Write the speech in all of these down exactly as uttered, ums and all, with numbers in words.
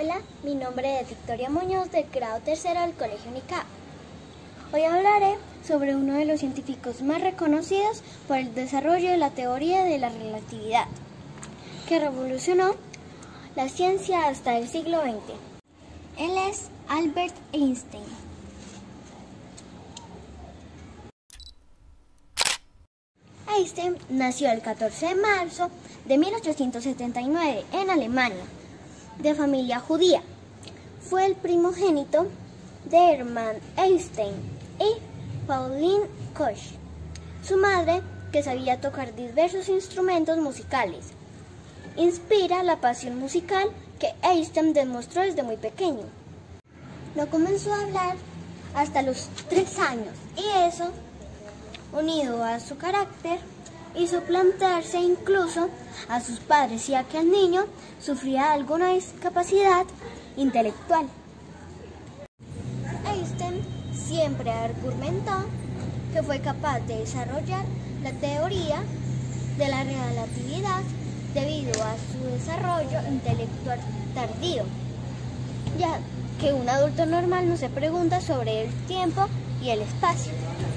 Hola, mi nombre es Victoria Muñoz del grado tercero del Colegio Unicap. Hoy hablaré sobre uno de los científicos más reconocidos por el desarrollo de la teoría de la relatividad, que revolucionó la ciencia hasta el siglo veinte. Él es Albert Einstein. Einstein nació el catorce de marzo de mil ochocientos setenta y nueve en Alemania, de familia judía. Fue el primogénito de Hermann Einstein y Pauline Koch, su madre, que sabía tocar diversos instrumentos musicales. Inspira la pasión musical que Einstein demostró desde muy pequeño. No comenzó a hablar hasta los tres años y eso, unido a su carácter, hizo plantearse incluso a sus padres, ya que el niño sufría alguna discapacidad intelectual. Einstein siempre argumentó que fue capaz de desarrollar la teoría de la relatividad debido a su desarrollo intelectual tardío, ya que un adulto normal no se pregunta sobre el tiempo y el espacio.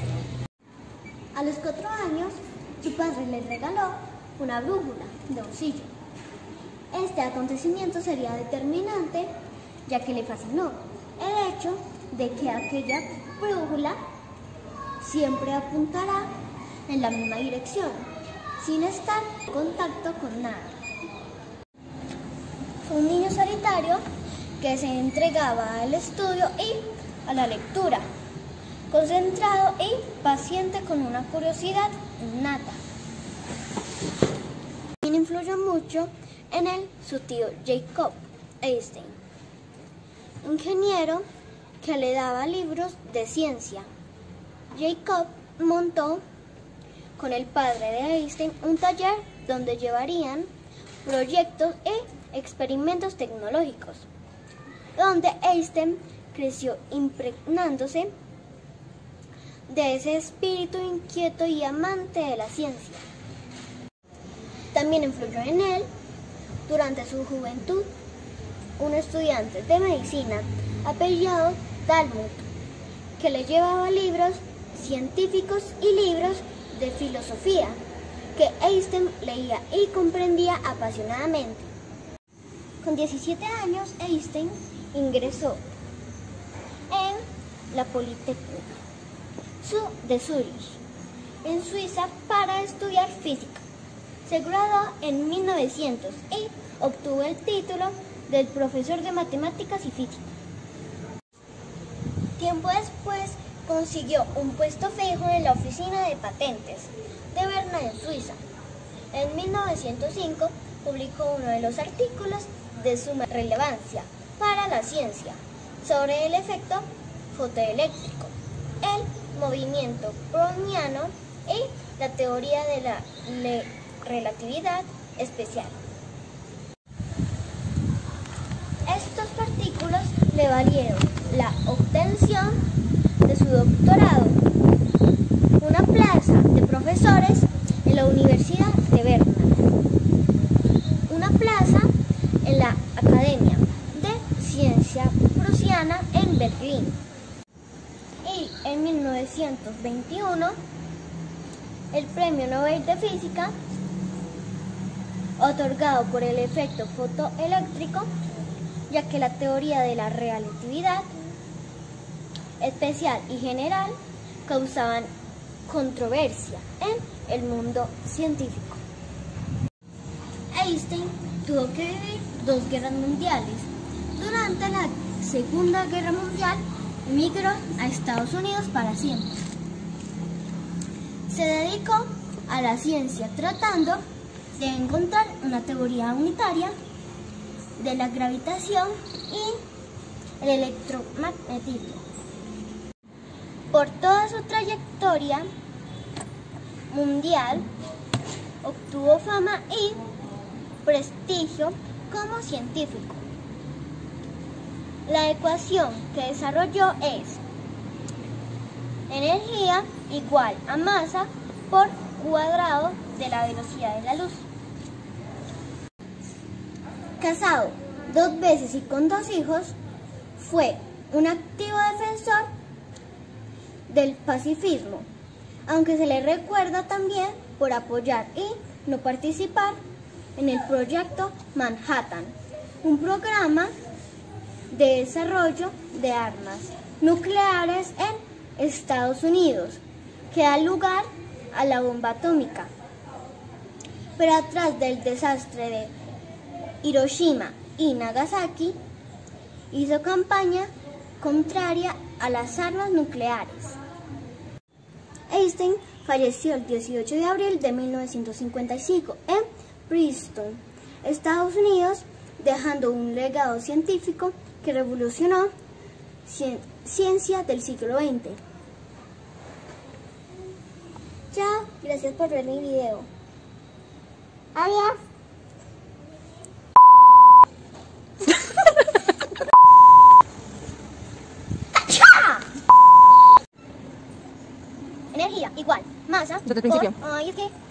A los cuatro años, su padre le regaló una brújula de bolsillo. Este acontecimiento sería determinante, ya que le fascinó el hecho de que aquella brújula siempre apuntará en la misma dirección, sin estar en contacto con nada. Fue un niño solitario que se entregaba al estudio y a la lectura, concentrado y paciente con una curiosidad innata. También influyó mucho en él su tío Jacob Einstein, ingeniero que le daba libros de ciencia. Jacob montó con el padre de Einstein un taller donde llevarían proyectos e experimentos tecnológicos, donde Einstein creció impregnándose de ese espíritu inquieto y amante de la ciencia. También influyó en él, durante su juventud, un estudiante de medicina apellidado Talmud, que le llevaba libros científicos y libros de filosofía, que Einstein leía y comprendía apasionadamente. Con diecisiete años, Einstein ingresó en la Politécnica de Zúrich, en Suiza, para estudiar física. Se graduó en mil novecientos y obtuvo el título de profesor de matemáticas y física. Tiempo después consiguió un puesto fijo en la oficina de patentes de Berna, en Suiza. En mil novecientos cinco publicó uno de los artículos de suma relevancia para la ciencia sobre el efecto fotoeléctrico, el movimiento browniano y la teoría de la relatividad especial. Estos artículos le valieron la obtención de su doctorado, una plaza de profesores en la Universidad de Berna, una plaza en la Academia de Ciencia Prusiana en Berlín, y en mil novecientos veintiuno el Premio Nobel de Física, otorgado por el efecto fotoeléctrico, ya que la teoría de la relatividad especial y general causaban controversia en el mundo científico. Einstein tuvo que vivir dos guerras mundiales. Durante la Segunda Guerra Mundial emigró a Estados Unidos para siempre. Se dedicó a la ciencia tratando de encontrar una teoría unitaria de la gravitación y el electromagnetismo. Por toda su trayectoria mundial, obtuvo fama y prestigio como científico. La ecuación que desarrolló es energía igual a masa por cuadrado de la velocidad de la luz. Casado dos veces y con dos hijos, fue un activo defensor del pacifismo, aunque se le recuerda también por apoyar y no participar en el proyecto Manhattan, un programa de desarrollo de armas nucleares en Estados Unidos que da lugar a la bomba atómica. Pero atrás del desastre de Hiroshima y Nagasaki, hizo campaña contraria a las armas nucleares. Einstein falleció el dieciocho de abril de mil novecientos cincuenta y cinco en Princeton, Estados Unidos, dejando un legado científico que revolucionó cien, ciencia del siglo veinte. Chao, gracias por ver mi video. Adiós. Energía igual masa. Desde el principio. Por, ay, es que